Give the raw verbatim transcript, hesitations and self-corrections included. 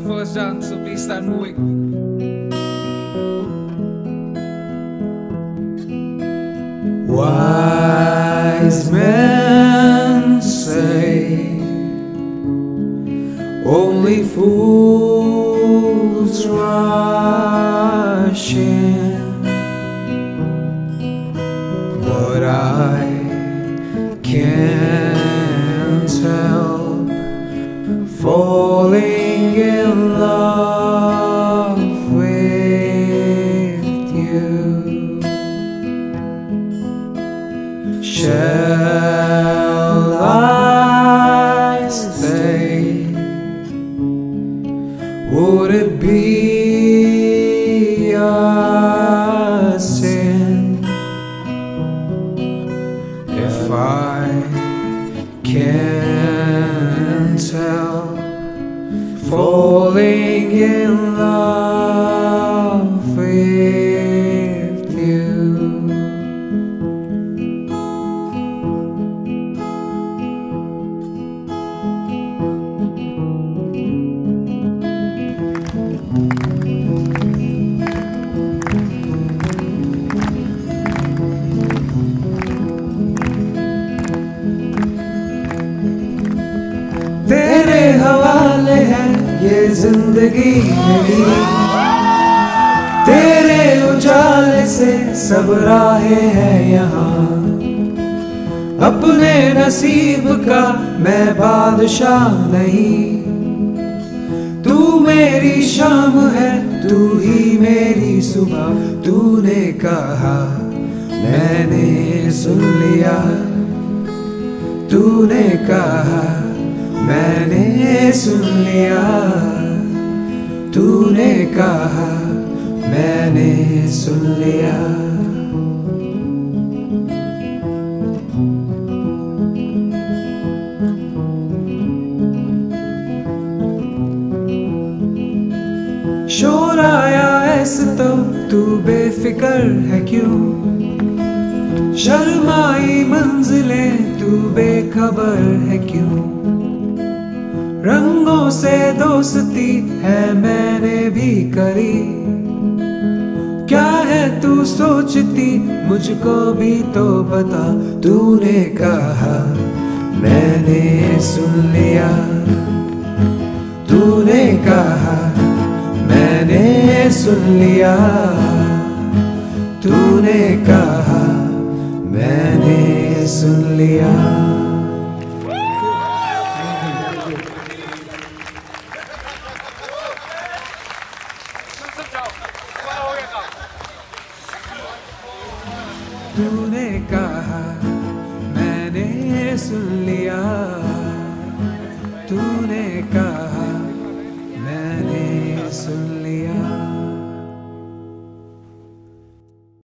first dance, so please start moving. Wise men say only fools rush in, but I can't help falling in love with you. Shall I stay? Would it be a sin if I can't help falling in love with you? तेरे हवाले है ये जिंदगी मेरी, तेरे उजाले से सब राहें हैं यहाँ। अपने नसीब का मैं बादशाह नहीं, तू मेरी शाम है, तू ही मेरी सुबह। तूने कहा मैंने सुन लिया, तूने कहा मैंने सुन लिया, तूने कहा मैंने सुन लिया। शोर आया ऐसे तो तू बेफिक्र है क्यों? शर्माई मंजिलें तू बेखबर है क्यों? रंगों से दोस्ती है मैंने भी करी, क्या है तू सोचती मुझको भी तो बता। तूने कहा मैंने सुन लिया, तूने कहा मैंने सुन लिया, तूने कहा मैंने सुन लिया। तूने कहा मैंने सुन लिया, तूने कहा मैंने सुन लिया।